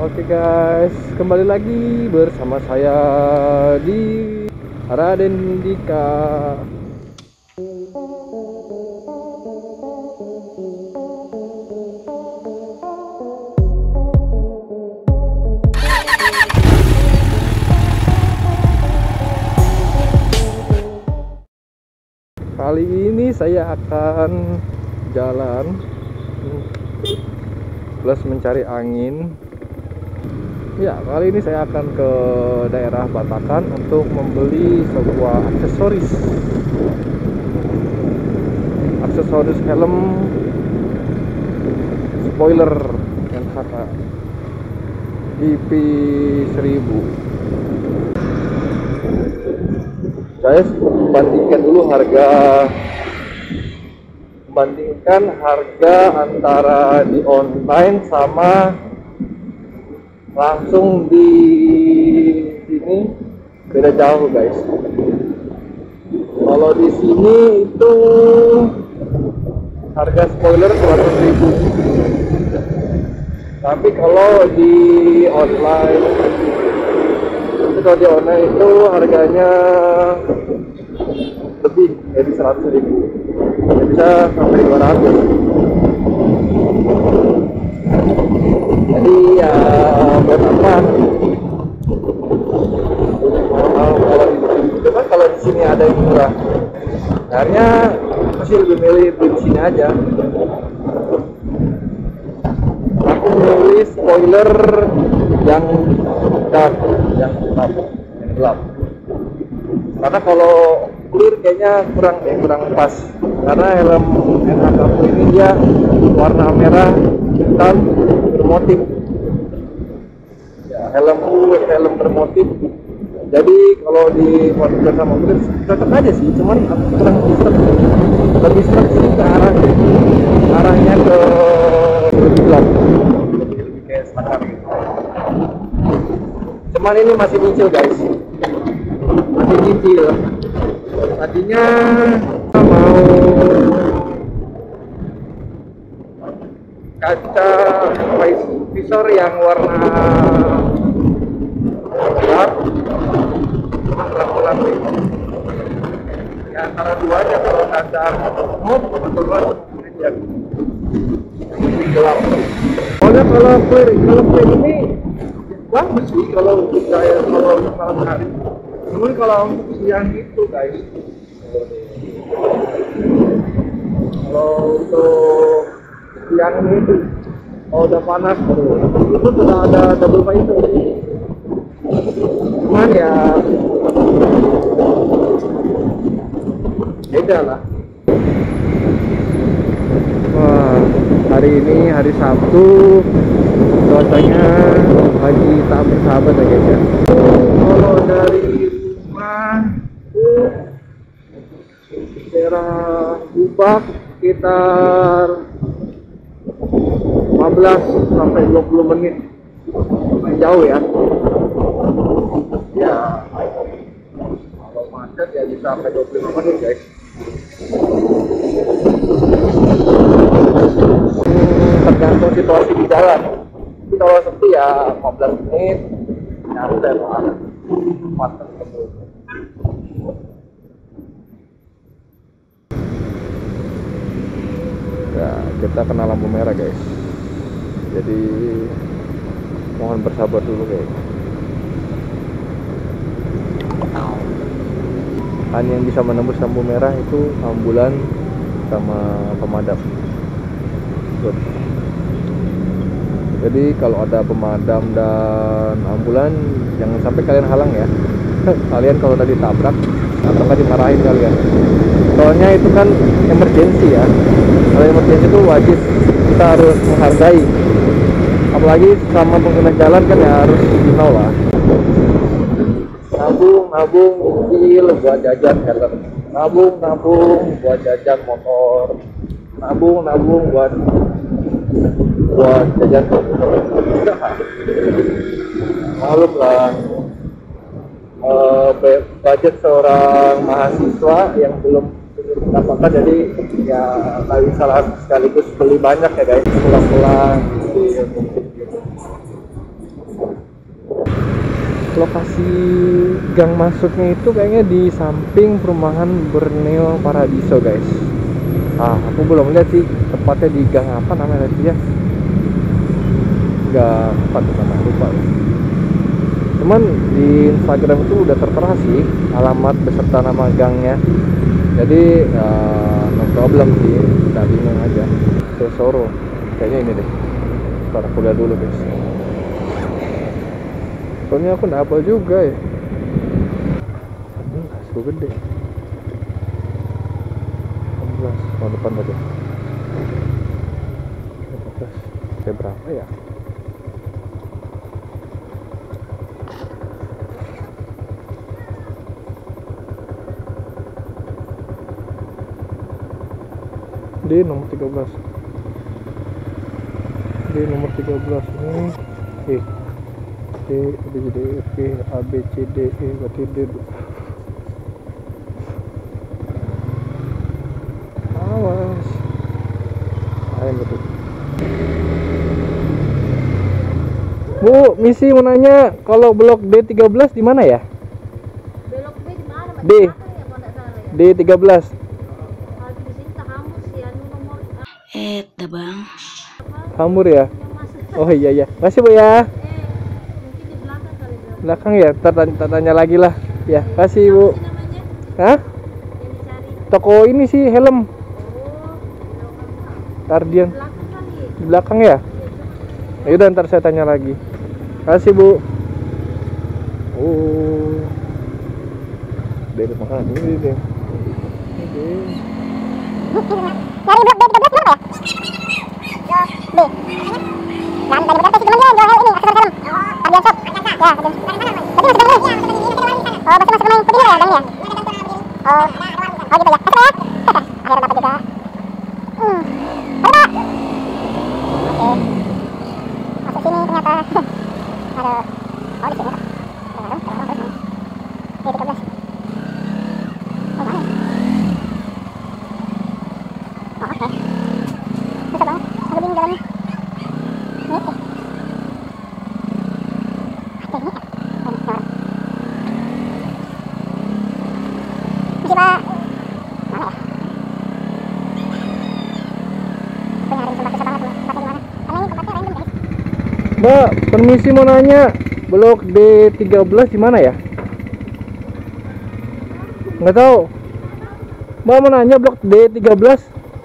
Oke guys, kembali lagi bersama saya di Raden Dika. Kali ini saya akan jalan plus mencari angin. Ya, kali ini saya akan ke daerah Batakan untuk membeli sebuah aksesoris helm spoiler NHK IP1000. Saya bandingkan harga antara di online sama langsung di sini, beda jauh guys. Kalau di sini itu harga spoiler 200.000, tapi kalau di online itu harganya lebih dari 100.000, ya bisa sampai 200. Jadi ya buat apa? Kalau di sini ada yang murah, akhirnya masih lebih milih beli di sini aja. Aku milih spoiler yang dark, yang gelap. Karena kalau clear kayaknya kurang pas. Karena helm NHK ini dia warna merah hitam bermotif. Ya, helm bermotif. Jadi kalau di modifikasi sama mobil cocok aja sih, cuman aku kurang lebih sih ke arahnya ke lebih gelap, lebih kayak standar gitu. Cuman ini masih nyicil guys, masih nyicil. Tadinya mau kaca visor yang warna gelap, kurang ya antara duanya. Kalau kaca mode atau dua aja gelap. Soalnya kalau clear ini bagus sih kalau untuk saya, kalau untuk malam hari. Namun kalau untuk siang itu guys, kalau untuk siang itu kalau udah panas itu sudah ada double visor. Cuman ya beda lah. Wah, hari ini hari Sabtu, cuacanya lagi tak bersahabat ya guys ya. Kalau dari rumah daerah Bubak sekitar 15 sampai 20 menit, lumayan jauh ya. Ya kalau macet ya bisa sampai 25 menit guys. Tergantung situasi di jalan. Tapi kalau sepi ya 15 menit nyampe lah. Ya, kita kena lampu merah guys. Jadi mohon bersabar dulu guys. Hanya yang bisa menembus lampu merah itu ambulan sama pemadam. Good. Jadi kalau ada pemadam dan ambulan jangan sampai kalian halang ya. Kalian kalau tadi tabrak atau tadi dimarahin kalian. Soalnya itu kan emergency ya. Kalau emergency itu wajib kita harus menghargai. Apalagi sama pengguna jalan kan ya harus dikawal lah. Nabung kecil buat jajan helm, nabung buat jajan motor, nabung buat jajan komputer. Malum lah, budget seorang mahasiswa yang belum pendapatan, jadi ya nggak bisa sekaligus beli banyak ya guys, pulang-pulang gitu. lokasi gang masuknya itu kayaknya di samping perumahan Borneo Paradiso guys. Aku belum lihat sih tepatnya di gang apa namanya tadi ya, gang apa tuh namanya, lupa ya. Cuman di Instagram itu udah tertera sih alamat beserta nama gangnya, jadi no problem sih, nggak bingung aja. Tesoro kayaknya ini deh, ntar aku lihat dulu guys, soalnya aku nggak hafal juga ya. Gue gede 16 tahun depan tadi 14 kayak berapa ya. D nomor 13 ini D B C D E F G A B C D E berarti D. Awas ayam betul. Bu, misi mau nanya, kalau blok D13 di mana ya? Belok B di mana? D. Ya, kalau nggak salah ya. D13. Kalau di sini tak kamus ya, nomor Bang. Hamur ya? yang masuk. Oh iya. Makasih Bu ya. Mungkin di belakang kali bro. Belakang ya, ntar tanya lagi lah. Ya, kasih Bu. Apa sih namanya? Hah? Yang dicari. Toko ini sih helm Oh, belakang. Guardian. Belakang kali. Di belakang ya? Ya udah, ntar saya tanya lagi. Kasih Bu. Oh. Dari mana ini deh. Dari blok B13 berapa ya? B. Dan dari berapa sih teman dia jual ini aksesoris helm? Ardian Shop. Ya, Ardian. Tadi masuk gang ini. Oh, masuk ke main putih ya gang ya? Oh gitu ya. Masuk ya. Akhirnya dapat juga. Halo Pak. Oke. Masuk sini ternyata. Aduh. Oh di sini. B13. Oh mana? Oh, oke. Susah banget. Aku bingung jalannya. Ini oke. Ada ini ya? Oh, ini orang. Misi Pak. Mana ya? Aku nyariin tempat susah banget loh. Tempatnya di mana? Karena ini tempatnya random guys. Mbak, permisi mau nanya, blok D13 di mana ya? Nggak tahu. Mbak mau nanya blok D13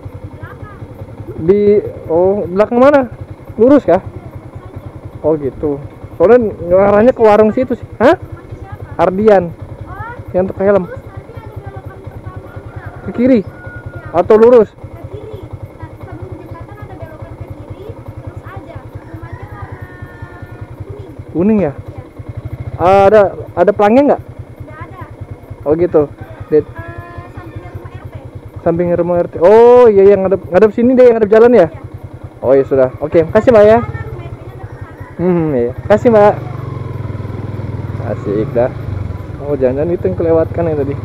di belakang mana? Lurus kah? Oh gitu. Soalnya arahnya ke warung situ sih. Hah? Ardian. Yang toko helm. Terus nanti ada belokan pertama. Ke kiri atau lurus? Ke kiri. Nah, sebelum jembatan ada belokan ke kiri, terus ada rumahnya warna kuning. Kuning ya? Ya, Ada pelangnya nggak? nggak ada. Oh gitu. Sampingnya rumah RT. Samping rumah RT. Oh iya, yang ngadep sini deh, yang ngadep jalan ya? Ya. Oh ya sudah. Oke, makasih Mbak ya. Kanan rumah RT-nya ada ke sana. Iya. Makasih Mbak. Asik dah. Oh jangan-jangan itu yang kelewatkan yang tadi. Di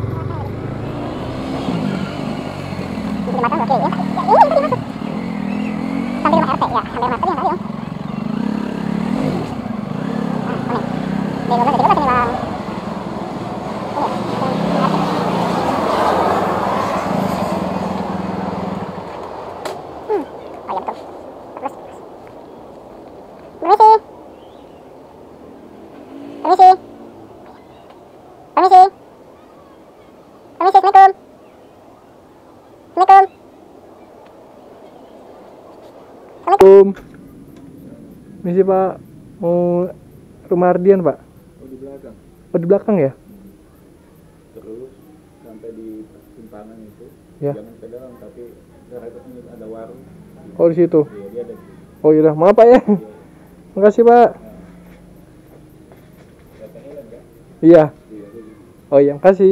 jembatan oke ya. Ini yang tadi masuk. Sampai rumah RT ya. Sampai rumah RT yang tadi om. Nah, ini. D12 ini bang. Oh iya betul. Terus. Permisi. Permisi. Permisi. Permisi, Assalamualaikum. Assalamualaikum. Assalamualaikum. Misi Pak, mau rumah Ardian Pak? Oh di belakang, Oh di belakang ya? terus sampai di persimpangan itu, Ya. jangan ke dalam tapi dekat ini ada warung. Oh di situ. Iya dia ada. Di Oh iya, maaf Pak ya. Makasih Pak. belakang Elan kan? Iya. Iya dia di. Oh iya, makasih.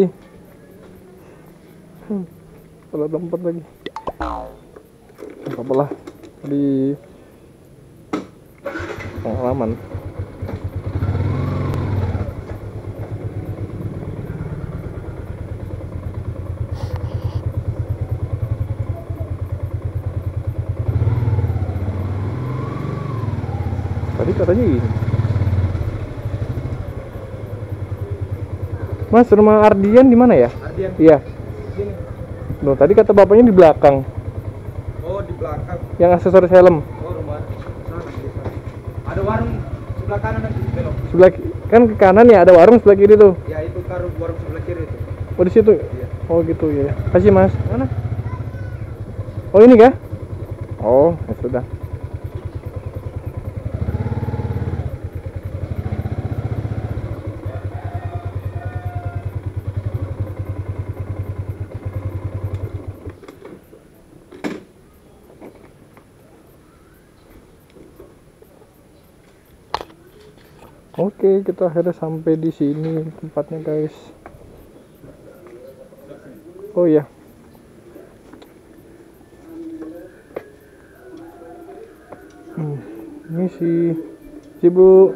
Kalau tempat lagi. Nggak apa-apa di pengalaman. Tadi katanya ini. Mas, rumah Ardian di mana ya? Ardian. Iya. Sini. Loh, tadi kata bapaknya di belakang. Oh, di belakang. Yang aksesoris helm. Oh, rumah sana di sana. Ada warung sebelah kanan nanti belok. Sebelah kan ke kanan ya, ada warung sebelah kiri tuh. Ya, itu warung sebelah kiri itu. Oh, di situ. Iya. Oh, gitu ya. Kasih, Mas. Mana? Oh, ini kah? Oh, ya sudah. Oke, kita akhirnya sampai di sini tempatnya, guys. Oh iya. Ini si Bu.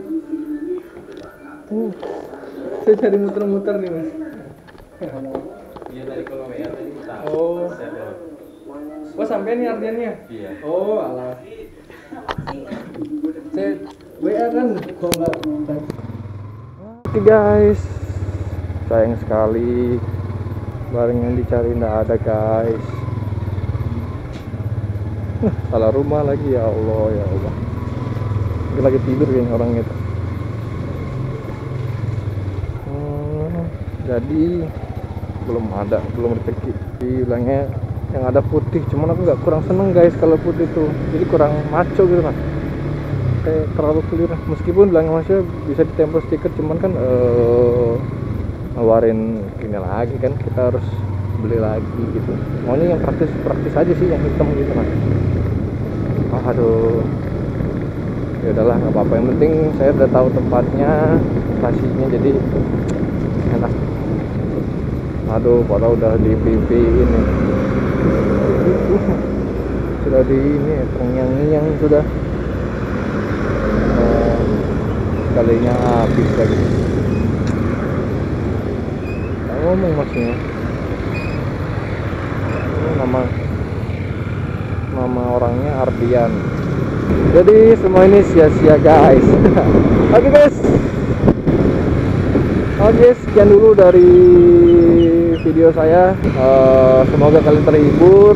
Saya cari muter-muter nih, Mas. Iya, tadi kalau WA tadi minta. Oh. Oh, sampai nih Ardiannya? Iya. Oh, alah. Saya WA kan kok enggak. Oke, guys. Sayang sekali barang yang dicari enggak ada, guys. Salah rumah lagi, ya Allah, ya Allah. Mungkin lagi tidur kayaknya orangnya itu. Jadi belum rezeki. Bilangnya yang ada putih, cuman aku nggak kurang seneng, guys, kalau putih tuh. Jadi kurang maco gitu kan. Kayak terlalu clear. Meskipun bilangnya masih bisa ditempel stiker, cuman kan ngeluarin ini lagi kan, kita harus beli lagi gitu. Maunya yang praktis aja sih, yang hitam gitu kan. Aduh, ya udahlah, nggak apa-apa, yang penting saya udah tahu tempatnya, lokasinya, jadi enak. Aduh, padahal udah di PP ini sudah di ini terngiang-ngiang sudah, kalinya habis lagi. Tak ngomong masnya. Nama orangnya Ardian. Jadi semua ini sia-sia, guys. Oke, guys. Oke, sekian dulu dari video saya. Semoga kalian terhibur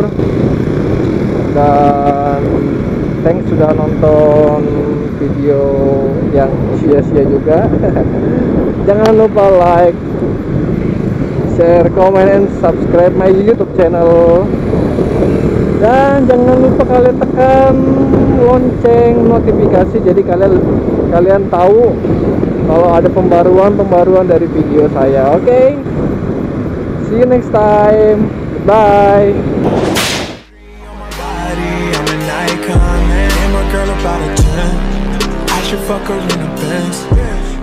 dan thanks sudah nonton video yang sia-sia juga. Jangan lupa like, share, comment, and subscribe my YouTube channel. Dan jangan lupa kalian tekan lonceng notifikasi, jadi kalian tahu kalau ada pembaruan dari video saya. Oke, see you next time. Bye. I should fuck her in a Benz.